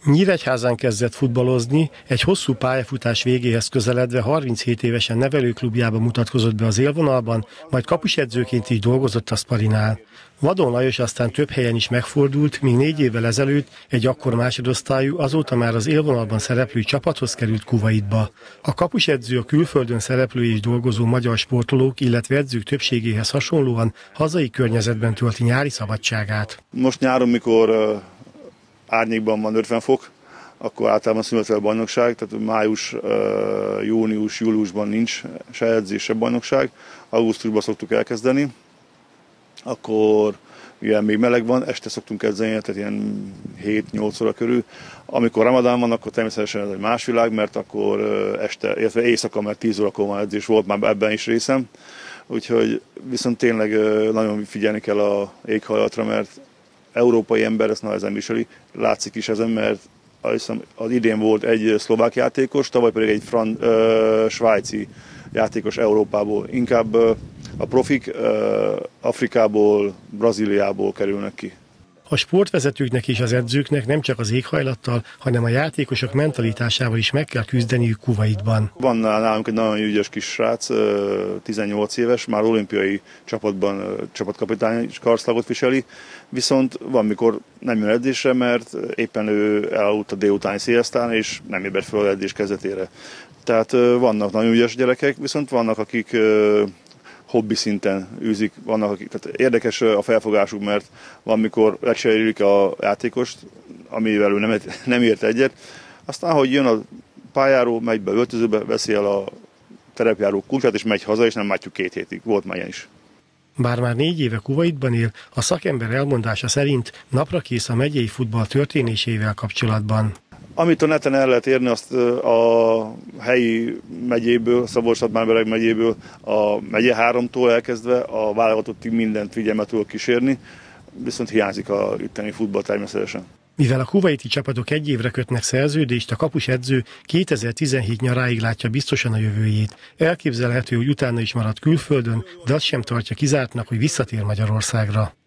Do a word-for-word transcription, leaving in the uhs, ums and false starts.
Nyíregyházán kezdett futballozni, egy hosszú pályafutás végéhez közeledve harminchét évesen nevelőklubjában mutatkozott be az élvonalban, majd kapusedzőként is dolgozott a Szparinál. Vadon Lajos aztán több helyen is megfordult, míg négy évvel ezelőtt egy akkor másodosztályú, azóta már az élvonalban szereplő csapathoz került Kuvaitba. A kapusedző a külföldön szereplő és dolgozó magyar sportolók, illetve edzők többségéhez hasonlóan hazai környezetben tölti nyári szabadságát. Most nyáron, mikor uh, árnyékban van ötven fok, akkor általában szünetel a bajnokság, tehát május, uh, június, júliusban nincs se edzés, se bajnokság. Augusztusban szoktuk elkezdeni, akkor ilyen még meleg van, este szoktunk edzeni, tehát ilyen hét-nyolc óra körül. Amikor Ramadán van, akkor természetesen ez egy más világ, mert akkor este, illetve éjszaka, mert tíz órakor van edzés, volt már ebben is részem. Úgyhogy viszont tényleg nagyon figyelni kell az éghajlatra, mert európai ember ezt nehezen viseli. Látszik is ezen, mert az idén volt egy szlovák játékos, tavaly pedig egy fran, ö, svájci játékos Európából. Inkább ö, a profik ö, Afrikából, Brazíliából kerülnek ki. A sportvezetőknek és az edzőknek nem csak az éghajlattal, hanem a játékosok mentalitásával is meg kell küzdeniük Kuvaitban. Van nálunk egy nagyon ügyes kis srác, tizennyolc éves, már olimpiai csapatban csapatkapitány karszalagot viseli, viszont van, mikor nem jön edzésre, mert éppen ő elaludt a délutáni sziasztán, és nem ébred fel az edzés kezdetére. Tehát vannak nagyon ügyes gyerekek, viszont vannak, akik hobbi szinten űzik, vannak, akik, tehát érdekes a felfogásuk, mert van, mikor lecserélik a játékost, amivel ő nem, nem ért egyet, aztán, hogy jön a pályáról, megy be öltözőbe, veszi el a terepjáró kulcsát, és megy haza, és nem látjuk két hétig. Volt már ilyen is. Bár már négy éve Kuvaitban él, a szakember elmondása szerint napra kész a megyei futball történésével kapcsolatban. Amit a neten el lehet érni, azt a helyi megyéből, Szabolcs-Szatmár-Bereg megyéből, a megye háromtól elkezdve a válogatottig mindent figyelmet tudok kísérni, viszont hiányzik a itteni futball természetesen. Mivel a kuvaiti csapatok egy évre kötnek szerződést, a kapusedző kétezer-tizenhét nyaráig látja biztosan a jövőjét. Elképzelhető, hogy utána is marad külföldön, de azt sem tartja kizártnak, hogy visszatér Magyarországra.